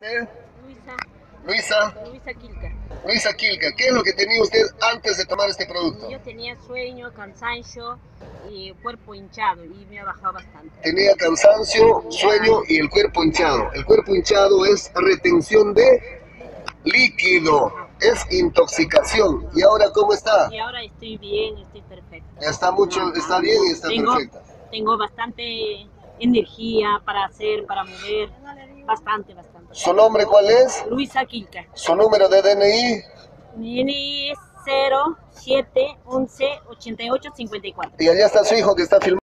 Luisa, Luisa, Luisa Quilca. Luisa Quilca, ¿qué es lo que tenía usted antes de tomar este producto? Yo tenía sueño, cansancio y cuerpo hinchado y me ha bajado bastante. Tenía cansancio, sueño y el cuerpo hinchado. El cuerpo hinchado es retención de líquido, es intoxicación. ¿Y ahora cómo está? Y ahora estoy bien, estoy perfecta. Ya está mucho, está bien y está perfecta. Tengo bastante energía para hacer, para mover, bastante. ¿Su nombre cuál es? Luisa Quilca. ¿Su número de DNI? Mi DNI es 07 11 88 54. Y allá está su hijo que está filmando.